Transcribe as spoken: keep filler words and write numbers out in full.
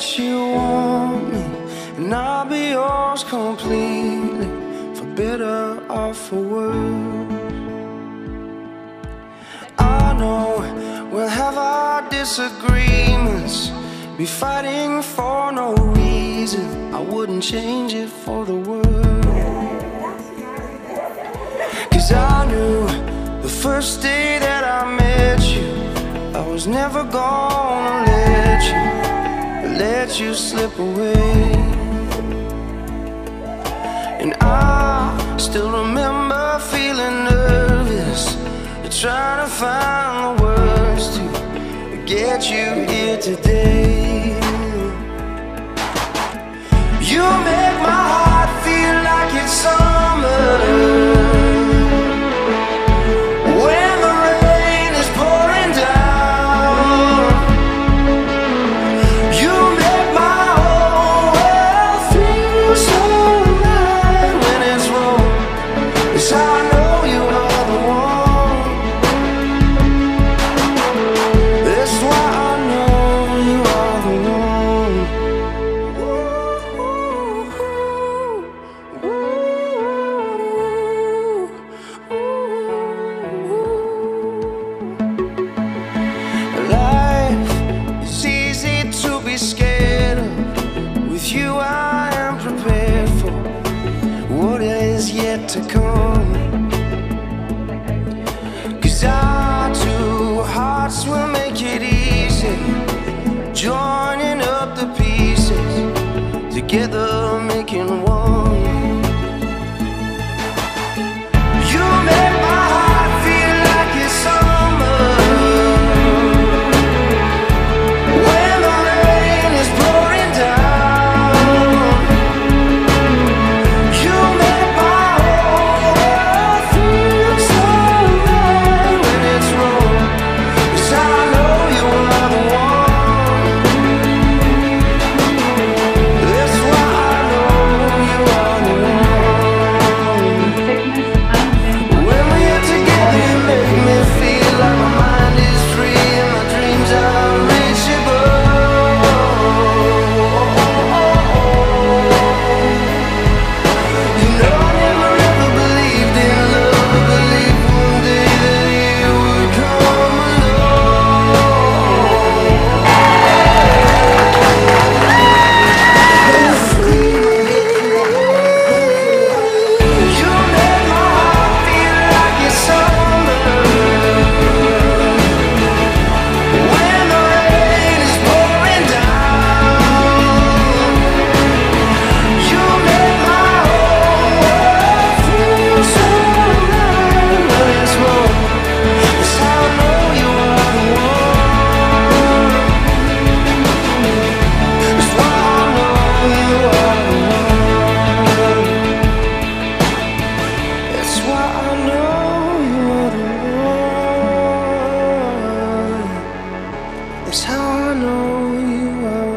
that you want me, and I'll be yours completely, for better or for worse. I know we'll have our disagreements, be fighting for no reason. I wouldn't change it for the world. 'Cause I knew the first day that I met you, I was never gonna let you, let you slip away. And I still remember feeling nervous, trying to find the words to get you here today. You make my heart feel like it's summer when the rain is pouring down. You make my whole world feel so right when it's wrong. Yes, I know you are the one. That's why I know you are the one. Life is easy to be scared of. With you I am prepared for what is yet to come. 'Cause our two hearts will make it easy, joining up the pieces, together making one. You make my heart feel like it's summer when the rain is pouring down. You make my whole world feel so right when it's wrong. 'Cause I know you are the one. That's why I know you are the one. When we're together you make me feel like my mind is free and my dreams are unreachable. You know I never ever believed in love, but believed one day that you would come along. You make my heart feel like it's summer when the rain is pouring down. You make my whole world feel so right when it's wrong. Yes, I know you are the one. That's why I know you are the one. That's why I know you are the one. That's how I know you are